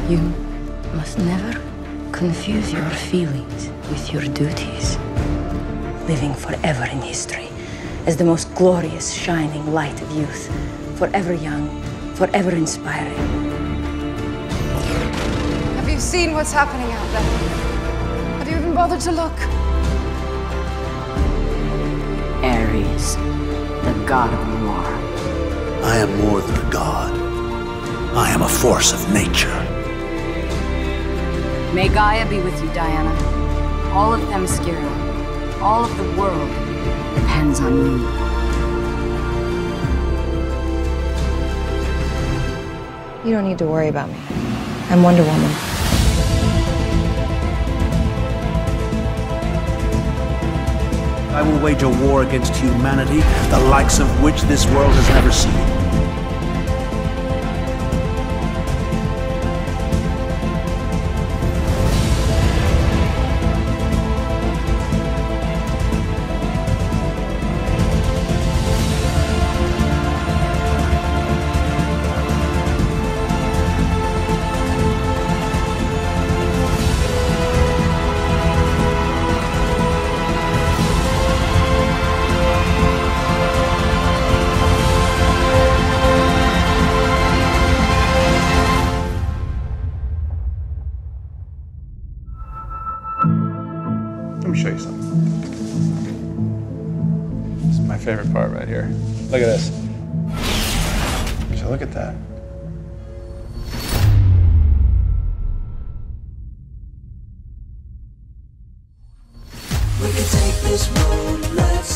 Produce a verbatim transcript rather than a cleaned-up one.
You must never confuse your feelings with your duties. Living forever in history as the most glorious, shining light of youth, forever young, forever inspiring. Have you seen what's happening out there? Have you even bothered to look? Ares, the god of war. I am more than a god. I am a force of nature. May Gaia be with you, Diana. All of Themyscira, all of the world depends on you. You don't need to worry about me. I'm Wonder Woman. I will wage a war against humanity, the likes of which this world has never seen. Let me show you something. This is my favorite part right here. Look at this. So look at that. We can take this road, let's